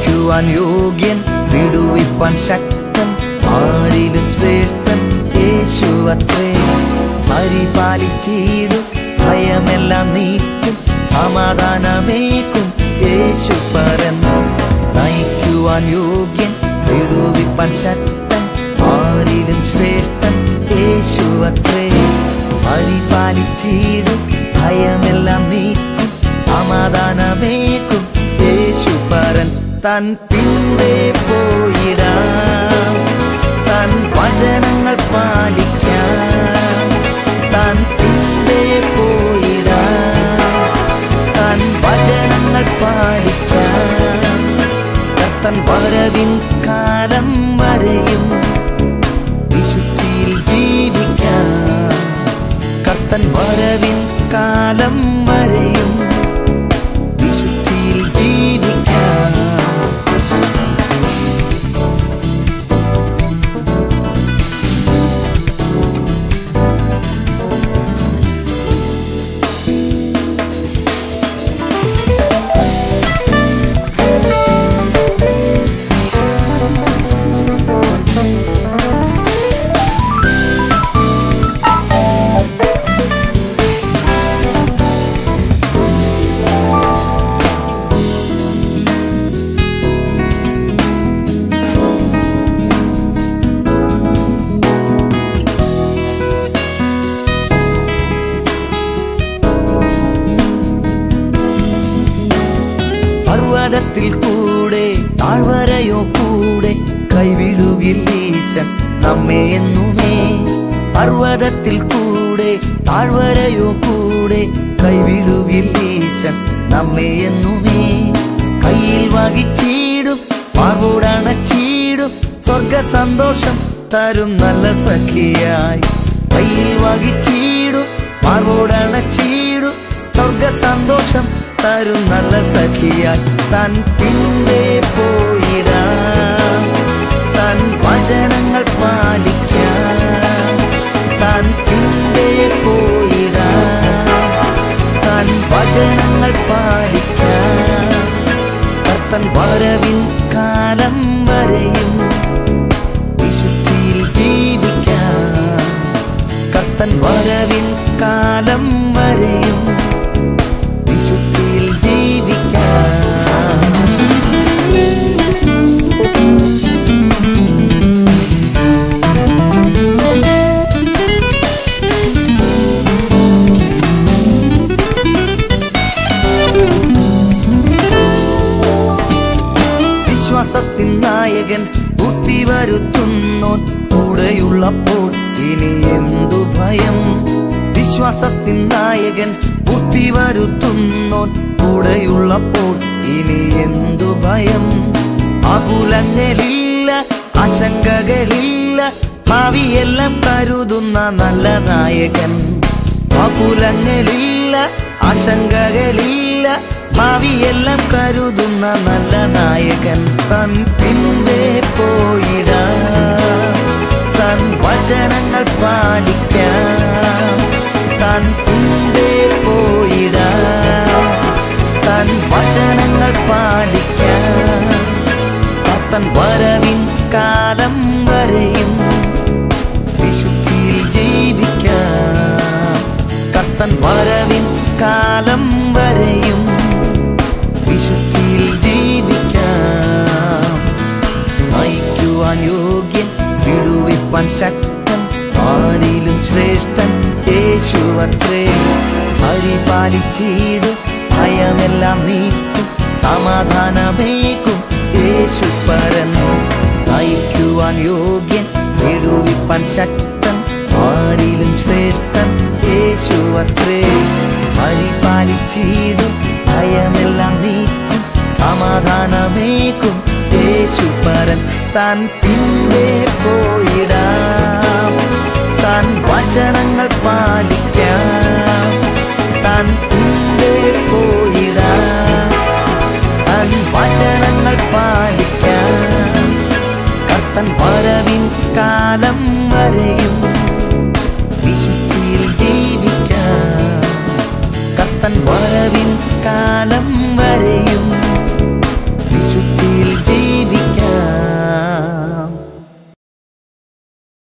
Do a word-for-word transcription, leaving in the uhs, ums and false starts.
നയിക്കുവാൻ യോഗ്യൻ, വിടുവിപ്പാൻ ശക്തൻ, ആരിലും ശ്രേഷ്ഠൻ യേശുവത്രേ. പരിപാലിച്ചിടും, ഭയമെല്ലാം നീക്കും, സമാധാനമേക്കും യേശുപരൻ. നയിക്കുവാൻ യോഗ്യൻ, വിടുവിപ്പാൻ ശക്തൻ, ആരിലും ശ്രേഷ്ഠൻ യേശുവത്രേ. പരിപാലിച്ചിടും, ഭയമെല്ലാം നീക്കും, സമാധാനമേക്കും യേശുപരൻ. തൻ പിന്നേ പോയിടാം, തൻ വചനങ്ങൾ പാലിക്കാം. തൻ പിന്നേ പോയിടാം, തൻ വചനങ്ങൾ പാലിക്കാം. കർത്തൻ വരവിൻ കാലം വരെയും വിശുദ്ധിയിൽ ജീവിക്കാം. കർത്തൻ വരവിൻ കാലം വരെയും വിശുദ്ധിയിൽ ജീവിക്കാം. പർവ്വതത്തിൽ കൂടെ താഴ്വരയോ കൂടെ കൈവിടുകില്ലീശൻ നമ്മെ എന്നുമേ. പർവ്വതത്തിൽ കൂടെ താഴ്വരയോ കൂടെ കൈവിടുകില്ലീശൻ നമ്മെ എന്നുമേ. കയ്യിൽ വഹിച്ചിടും, പാർവോടണച്ചിടും, സ്വർഗ സന്തോഷം തരും നല്ല സഖിയായി. കയ്യിൽ വഹിച്ചിടും, പാർവോടണച്ചിടും, സ്വർഗ സന്തോഷം തരും നല്ല സഖിയായി. തൻ പിന്നേ പോയിടാം, തൻ വചനങ്ങൾ പാലിക്കാം. തൻ പിന്നേ പോയിടാം, തൻ വചനങ്ങൾ പാലിക്കാം. കർത്തൻ വരവിൻ കാലം വരെയും വിശുദ്ധിയിൽ ജീവിക്കാം. കർത്തൻ വരവിൻ കാലം വരെയും വിശുദ്ധിയിൽ ജീവിക്കാം. വിശ്വാസത്തിൻ നായകൻ ബുദ്ധി വരുത്തുന്നോൻ കൂടെയുള്ളപ്പോൾ ഇനി എന്തു ഭയം. വിശ്വാസത്തിൻ നായകൻ ബുദ്ധി വരുത്തുന്നോൻ കൂടെയുള്ളപ്പോൾ ഇനി എന്തു ഭയം. ആകുലങ്ങളില്ല, ആശങ്കകളില്ല, ഭാവിയെല്ലാം കരുതുന്ന നല്ല നായകൻ. ആകുലങ്ങളില്ല, ആശങ്കകളില്ല, ഭാവിയെല്ലാം കരുതുന്ന നല്ല നായകൻ. തൻ പിന്നേ പോയിടാം, തൻ വചനങ്ങൾ പാലിക്കാം. തൻ പിന്നേ പോയിടാം, തൻ വചനങ്ങൾ പാലിക്കാം. കർത്തൻ വരവിൻ കാലം വരെയും വിശുദ്ധിയിൽ ജീവിക്കാം. കർത്തൻ വരവിൻ കാലം വരെയും വിശുദ്ധിയിൽ ജീവിക്കാം. നയിക്കുവാൻ യോഗ്യൻ, വിടുവിപ്പാൻ ശക്തൻ, ആരിലും ശ്രേഷ്ഠൻ യേശുവത്രേ. പരിപാലിച്ചിടും, ഭയമെല്ലാം നീക്കും, സമാധാനമേക്കും യേശുപരൻ. നയിക്കുവാൻ യോഗ്യൻ, വിടുവിപ്പാൻ ശക്തൻ, ആരിലും ശ്രേഷ്ഠൻ യേശുവത്രേ. പരിപാലിച്ചിടും, ഭയമെല്ലാം നീക്കും, സമാധാനമേക്കും യേശുപരൻ. താൻ പിന്നേ പോയിടാം, താൻ വചനങ്ങൾ പാലിക്കാം. താൻ പിന്നേ പോയിടാം, താൻ വചനങ്ങൾ പാലിക്കാം. കർത്തൻ വരവിൻ കാലം വരെയും വിശുദ്ധിയിൽ ജീവിക്കാം.